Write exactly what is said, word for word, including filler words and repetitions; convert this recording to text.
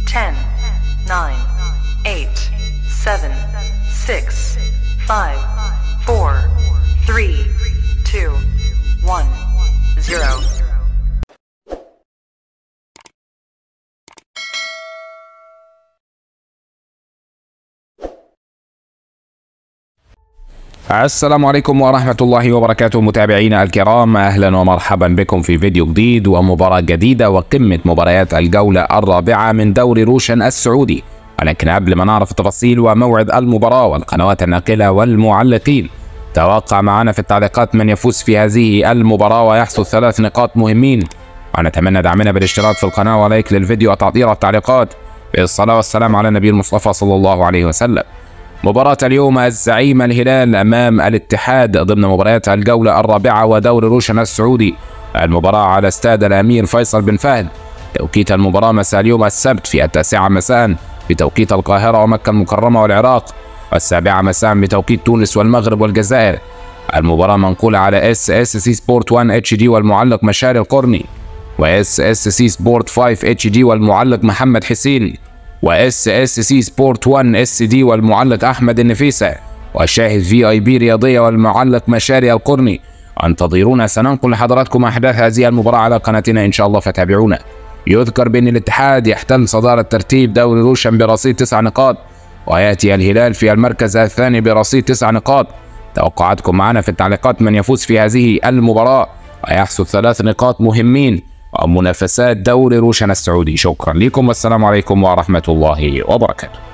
ten, nine, eight, seven, six, five, four, three, two, one, zero. السلام عليكم ورحمة الله وبركاته متابعينا الكرام، أهلا ومرحبا بكم في فيديو جديد ومباراة جديدة وقمة مباريات الجولة الرابعة من دوري روشن السعودي. ولكن قبل ما نعرف التفاصيل وموعد المباراة والقنوات الناقلة والمعلقين، توقع معنا في التعليقات من يفوز في هذه المباراة ويحصد ثلاث نقاط مهمين. ونتمنى دعمنا بالاشتراك في القناة ولايك للفيديو وتعطيل التعليقات. بالصلاة والسلام على النبي المصطفى صلى الله عليه وسلم. مباراة اليوم الزعيم الهلال أمام الاتحاد ضمن مباريات الجولة الرابعة ودوري روشن السعودي. المباراة على استاد الأمير فيصل بن فهد. توقيت المباراة مساء اليوم السبت في التاسعة مساء بتوقيت القاهرة ومكة المكرمة والعراق، والسابعة مساء بتوقيت تونس والمغرب والجزائر. المباراة منقولة على اس اس سي سبورت واحد اتش دي والمعلق مشاري القرني، واس اس سي سبورت خمسة اتش دي والمعلق محمد حسين، واس اس سي سبورت واحد اس دي والمعلق احمد النفيسة، وشاهد في اي بي رياضيه والمعلق مشاري القرني. انتظرونا، سننقل لحضراتكم احداث هذه المباراه على قناتنا ان شاء الله، فتابعونا. يذكر بان الاتحاد يحتل صداره ترتيب دوري روشن برصيد تسع نقاط، وياتي الهلال في المركز الثاني برصيد تسع نقاط. توقعاتكم معنا في التعليقات من يفوز في هذه المباراه ويحصد ثلاث نقاط مهمين ومنافسات دوري روشن السعودي. شكرا لكم والسلام عليكم ورحمة الله وبركاته.